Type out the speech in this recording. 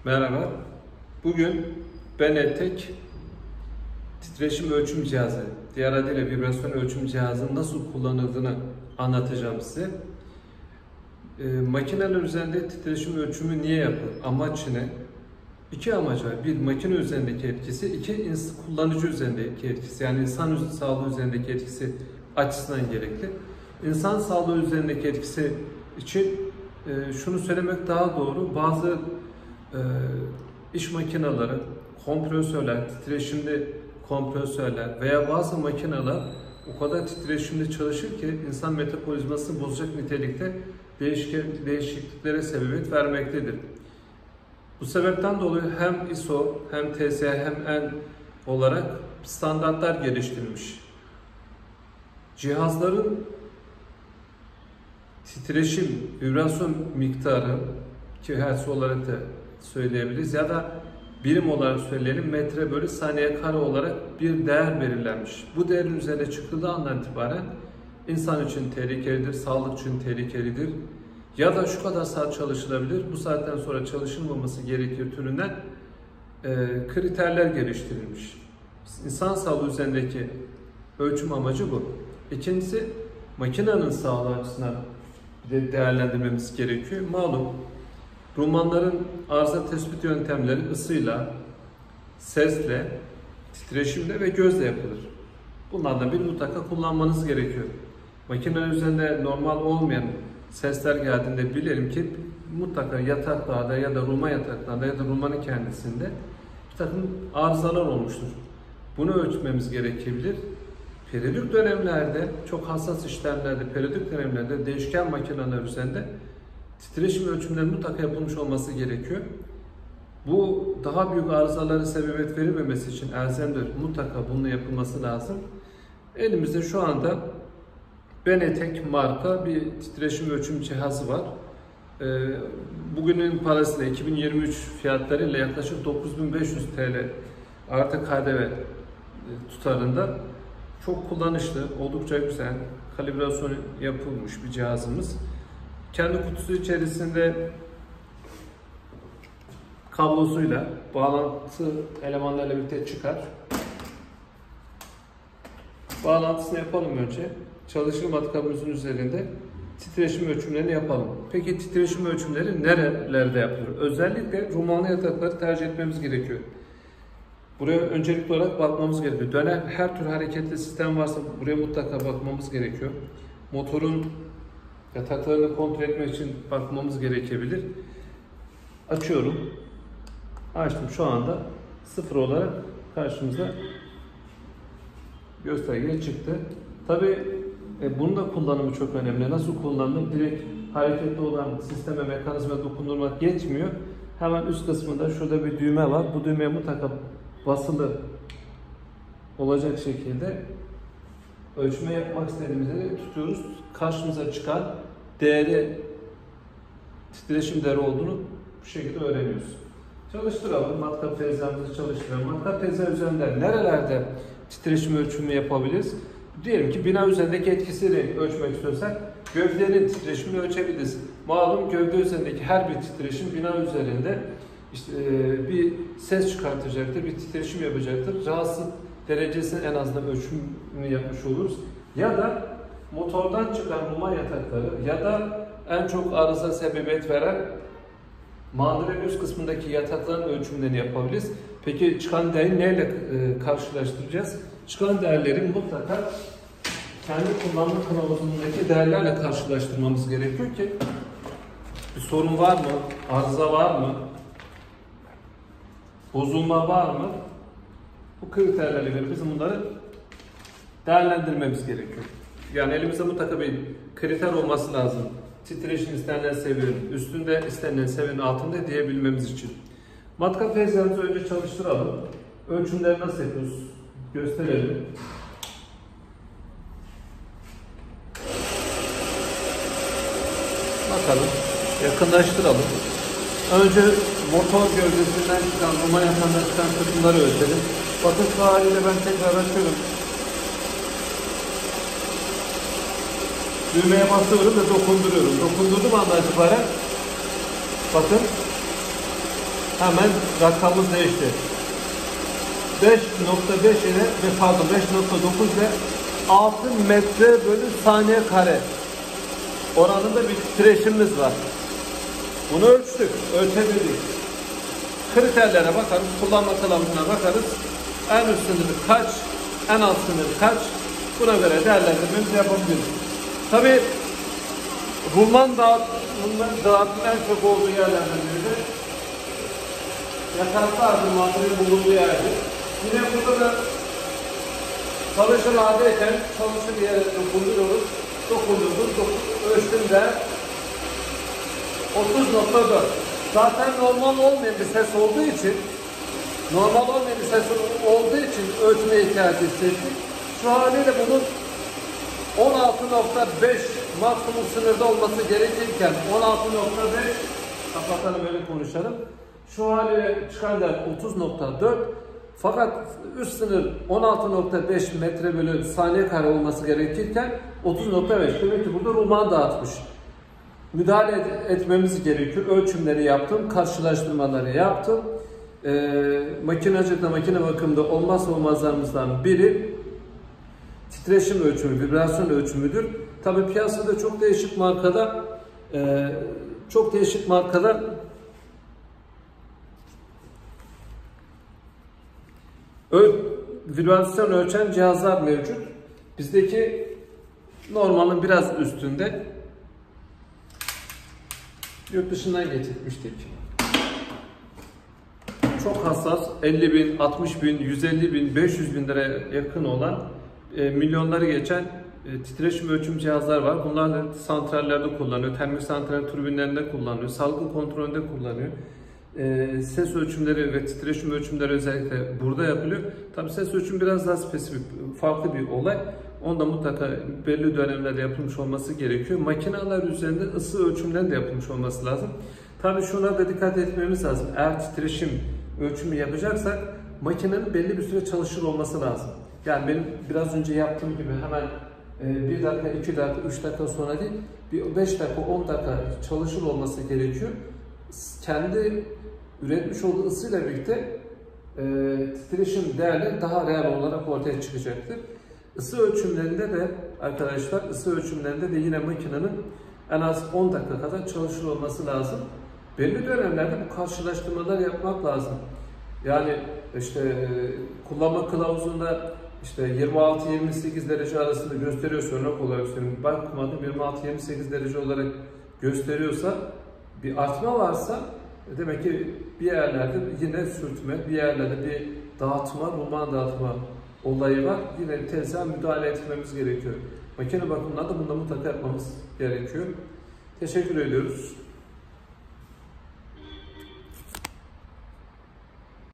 Merhaba. Bugün Benetek titreşim ölçüm cihazı, diğer adıyla vibrasyon ölçüm cihazının nasıl kullanıldığını anlatacağım size. Makineler üzerinde titreşim ölçümü niye yapılır? Amaç ne? İki amaç var. Bir, makine üzerindeki etkisi. İki, kullanıcı üzerindeki etkisi. Yani insan sağlığı üzerindeki etkisi açısından gerekli. İnsan sağlığı üzerindeki etkisi için şunu söylemek daha doğru. Bazı iş makineleri, kompresörler, titreşimli kompresörler veya bazı makineler o kadar titreşimli çalışır ki insan metabolizmasını bozacak nitelikte değişikliklere sebebiyet vermektedir. Bu sebepten dolayı hem ISO hem TSE hem EN olarak standartlar geliştirilmiş. Cihazların titreşim, vibrasyon miktarı ki hertz olarak da söyleyebiliriz ya da birim olarak söyleyelim, metre bölü saniye kare olarak bir değer belirlenmiş. Bu değerin üzerine çıktığı andan itibaren insan için tehlikelidir, sağlık için tehlikelidir ya da şu kadar saat çalışılabilir, bu saatten sonra çalışılmaması gerekir türünden kriterler geliştirilmiş. İnsan sağlığı üzerindeki ölçüm amacı bu. İkincisi, makinenin sağlığı açısından değerlendirmemiz gerekiyor. Malum, Rumanların arıza tespit yöntemleri ısıyla, sesle, titreşimle ve gözle yapılır. Bunlardan bir mutlaka kullanmanız gerekiyor. Makinenin üzerinde normal olmayan sesler geldiğinde bilelim ki mutlaka yataklarda ya da Ruma yataklarda ya da Ruma'nın kendisinde bir takım arızalar olmuştur. Bunu ölçmemiz gerekebilir. Periyodik dönemlerde, çok hassas işlemlerde, periyodik dönemlerde değişken makineler üzerinde titreşim ölçümleri mutlaka yapılmış olması gerekiyor. Bu daha büyük arızalara sebebiyet verilmemesi için elzemdir. Mutlaka bunun yapılması lazım. Elimizde şu anda Benetek marka bir titreşim ölçüm cihazı var. Bugünün parasıyla 2023 fiyatlarıyla yaklaşık 9500 TL artı KDV tutarında çok kullanışlı, oldukça güzel, kalibrasyon yapılmış bir cihazımız. Kendi kutusu içerisinde kablosuyla, bağlantı elemanlarıyla birlikte çıkar. Bağlantısını yapalım önce. Çalışır matkabımızın üzerinde titreşim ölçümlerini yapalım. Peki titreşim ölçümleri nerelerde yapılır? Özellikle Rumani yatakları tercih etmemiz gerekiyor. Buraya öncelikli olarak bakmamız gerekiyor. Dönen her tür hareketli sistem varsa buraya mutlaka bakmamız gerekiyor. Motorun yataklarını kontrol etmek için bakmamız gerekebilir. Açıyorum. Açtım. Şu anda 0 olarak karşımıza gösterge çıktı. Tabii bunun da kullanımı çok önemli. Nasıl kullanılır? Direkt hareketli olan sisteme, mekanizma dokundurmak yetmiyor. Hemen üst kısmında şurada bir düğme var. Bu düğmeye mutlaka basılı olacak şekilde ölçme yapmak istediğimizde tutuyoruz. Karşımıza çıkan değeri, titreşim değeri olduğunu bu şekilde öğreniyoruz. Çalıştıralım. Matkap teyzemizi çalıştıralım. Matkap teyze üzerinde nerelerde titreşim ölçümü yapabiliriz? Diyelim ki bina üzerindeki etkisini ölçmek istiyorsak gövdenin titreşimini ölçebiliriz. Malum gövde üzerindeki her bir titreşim bina üzerinde bir ses çıkartacaktır, bir titreşim yapacaktır. Rahatsız derecesinin en azından ölçümünü yapmış oluruz. Ya da motordan çıkan Ruma yatakları ya da en çok arıza sebebiyet veren mandıranın üst kısmındaki yatakların ölçümlerini yapabiliriz. Peki çıkan değeri neyle karşılaştıracağız? Çıkan değerleri mutlaka kendi kullanma kılavuzundaki değerlerle karşılaştırmamız gerekiyor ki bir sorun var mı? Arıza var mı? Bozulma var mı? Bu kriterlerle göre bizim bunları değerlendirmemiz gerekiyor. Yani elimizde mutlaka bir kriter olması lazım. Titreşim istenilen seviyenin üstünde, istenilen seviyenin altında diyebilmemiz için. Matkap teyzemizi önce çalıştıralım. Ölçümleri nasıl yapıyoruz? Gösterelim. Bakalım. Yakınlaştıralım. Önce motor gövdesinden çıkan, Ruma yatağından çıkan kısımları ölçelim. Bakın şu haliyle ben tekrar açıyorum. Düğmeye basıyorum ve dokunduruyorum. Dokundurduğum andan itibaren bakın hemen rakamımız değişti. 5.5 ile ve pardon 5.9 ile 6 metre bölü saniye kare oranında bir titreşimimiz var. Bunu ölçtük, ölçebildik. Kriterlere bakarız, kullanma kılavuzuna bakarız. En üst sınırı kaç, en alt sınırı kaç, buna göre değerlendirmemizi yapabiliriz. Tabii rulman dağıtımın en çok olduğu yerlerden biri de yatarsal rulmanların bulunduğu yerdir. Yine burada da çalışır haldeyken çalışır yere dokundururuz. Ölçtüğümde 30.4. Zaten normal olmayan bir ses olduğu için ölçmeye ihtiyaç hissettik. Şu haliyle bunun 16.5 maksimum sınırda olması gerekirken 16.5 kapatalım öyle konuşalım. Şu haliyle çıkan değer 30.4 fakat üst sınır 16.5 metre bölü saniye kare olması gerekirken 30.5. Demek ki burada rulman dağıtmış. Müdahale etmemiz gerekiyor. Ölçümleri yaptım, karşılaştırmaları yaptım. Makinacılıkta, makine bakımında olmazsa olmazlarımızdan biri titreşim ölçümü, vibrasyon ölçümüdür. Tabii piyasada çok değişik markada vibrasyon ölçen cihazlar mevcut. Bizdeki normalin biraz üstünde. Yurt dışından getirmiştik. Çok hassas, 50.000, 60.000, 150.000, 500.000 liraya yakın olan milyonları geçen titreşim ölçüm cihazlar var. Bunlar da santrallerde kullanılıyor, termik santral türbinlerinde kullanılıyor, salgın kontrolünde kullanılıyor. Ses ölçümleri ve titreşim ölçümleri özellikle burada yapılıyor. Tabii ses ölçümü biraz daha spesifik, farklı bir olay. Onda mutlaka belli dönemlerde yapılmış olması gerekiyor. Makineler üzerinde ısı ölçümlerinin de yapılmış olması lazım. Tabii şuna da dikkat etmemiz lazım. Eğer titreşim ölçümü yapacaksak makinenin belli bir süre çalışır olması lazım. Yani benim biraz önce yaptığım gibi hemen 1 dakika, 2 dakika, 3 dakika sonra değil, bir 5 dakika, 10 dakika çalışır olması gerekiyor. Kendi üretmiş olduğu ısıyla birlikte titreşim değerleri daha real olarak ortaya çıkacaktır. Isı ölçümlerinde de arkadaşlar, yine makinenin en az 10 dakika kadar çalışır olması lazım. Belli dönemlerde bu karşılaştırmalar yapmak lazım. Yani işte kullanma kılavuzunda işte 26-28 derece arasında gösteriyorsa, örnek olarak söyleyeyim, bakmadım 26-28 derece olarak gösteriyorsa, bir artma varsa demek ki bir yerlerde yine sürtme, bir yerlerde bir dağıtma, rulman dağıtma olayı var. Yine tezgah müdahale etmemiz gerekiyor. Makine bakımından da bunda mutlaka yapmamız gerekiyor. Teşekkür ediyoruz.